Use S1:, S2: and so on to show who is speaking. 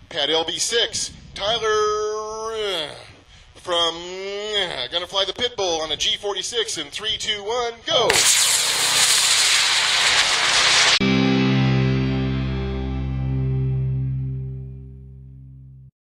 S1: Pad LB6, Tyler from gonna fly the pit bull on a G46 in 3, 2, 1, go.